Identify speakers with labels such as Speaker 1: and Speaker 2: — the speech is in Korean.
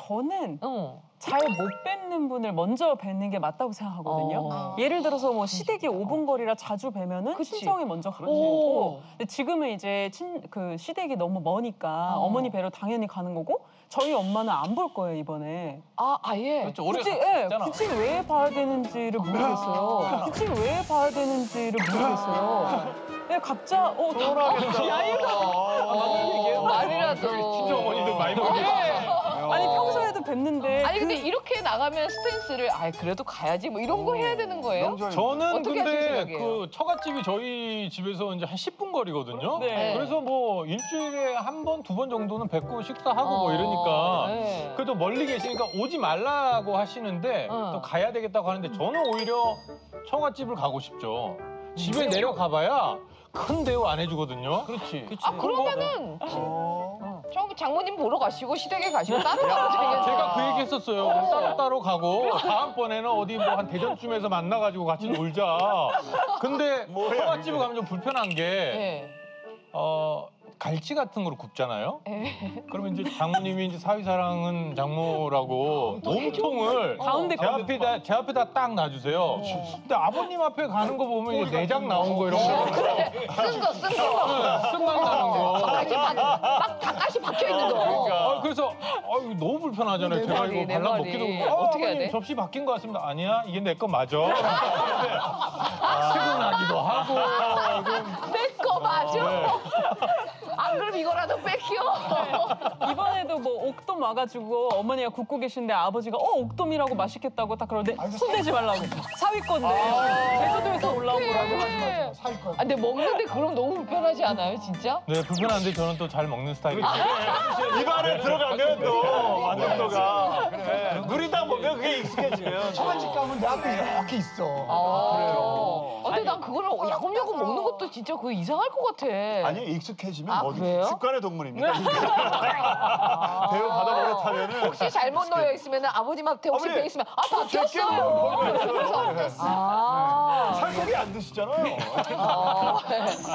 Speaker 1: 저는 잘 못 뵙는 분을 먼저 뵙는 게 맞다고 생각하거든요. 예를 들어서 뭐 시댁이 5분 거리라 자주 뵈면은 친정에 먼저 가고, 근데 지금은 이제 시댁이 너무 머니까 어머니 뵈러 당연히 가는 거고, 저희 엄마는 안 볼 거예요 이번에.
Speaker 2: 아예.
Speaker 3: 그렇죠.
Speaker 1: 굳이 왜 봐야 되는지를 모르겠어요. 굳이 왜 봐야 되는지를 모르겠어요. 네, 각자
Speaker 2: 말이라도.
Speaker 3: 친정 어머니들 많이 보겠어.
Speaker 1: 아니 평소에도 뵙는데
Speaker 2: 아니 근데 이렇게 나가면 스탠스를 그래도 가야지 뭐 이런 거 해야 되는 거예요?
Speaker 3: 저는
Speaker 2: 어떻게 하실
Speaker 3: 근데
Speaker 2: 생각이에요?
Speaker 3: 그 처갓집이 저희 집에서 이제 한 10분 거리거든요.
Speaker 1: 네.
Speaker 3: 그래서 뭐 일주일에 한 번, 두 번 정도는 뵙고 식사하고 뭐 이러니까
Speaker 2: 네.
Speaker 3: 그래도 멀리 계시니까 오지 말라고 하시는데 또 가야 되겠다고 하는데 저는 오히려 처갓집을 가고 싶죠. 집에 내려가봐야 큰 대우 안 해주거든요. 그렇지.
Speaker 2: 그러면은 처음 장모님 보러 가시고 시댁에 가시고 따로 가면 되겠네요.
Speaker 3: 제가 그 얘기 했었어요. 따로 가고 다음번에는 어디 뭐 한 대전쯤에서 만나가지고 같이 놀자. 근데 처갓집을 가면 좀 불편한 게 갈치 같은 거로 굽잖아요. 그러면 이제 장모님이 이제 사위사랑은 장모라고 몸통을 제 앞에다 딱 놔주세요. 근데 아버님 앞에 가는 거 보면 이제 내장 나온 거 이런 거.
Speaker 2: 쓴 거.
Speaker 3: 쓴맛 나는 거.
Speaker 2: 막 닭가시 박혀 있는 거.
Speaker 3: 그래서 이거 너무 불편하잖아요. 제가
Speaker 2: 머리,
Speaker 3: 이거
Speaker 2: 내
Speaker 3: 발라
Speaker 2: 머리.
Speaker 3: 먹기도 그렇고.
Speaker 2: 어떻게 해야 돼?
Speaker 3: 접시 바뀐 거 같습니다. 아니야, 이게 내 거 맞아. 퇴근하기도 하고.
Speaker 2: 내 거 맞아. 안 그럼 이거라도 뺏겨.
Speaker 1: 이번에도 뭐 옥돔 와가지고 어머니가 굽고 계신데 아버지가 옥돔이라고 맛있겠다고 딱 그러는데 손대지 말라고. 사위 건데 제주도에서 올라온 거라고 하지 마.
Speaker 2: 사위 거. 근데 먹는데 그럼 너무 불편하지 않아요, 진짜?
Speaker 3: 네, 불편한데 저는 또 잘 먹는 스타일이에요.
Speaker 4: 입안에 들어가면 또 만족도가 누리다 보면 그게 익숙해지면
Speaker 5: 처갓집 가면 내 앞에 이렇게 있어.
Speaker 2: 그래요. 근데 난 그거를 야금야금 먹는 것도 진짜 그거 이상할 것 같아.
Speaker 4: 아니 익숙해지면 뭐든
Speaker 2: 그래요?
Speaker 4: 습관의 동물입니다. 대우 받아 버릇하면은
Speaker 2: 혹시 잘못 놓여 있으면 아버님한테 혹시 배 있으면 바뀌었어요.
Speaker 4: 살코기 안 드시잖아요.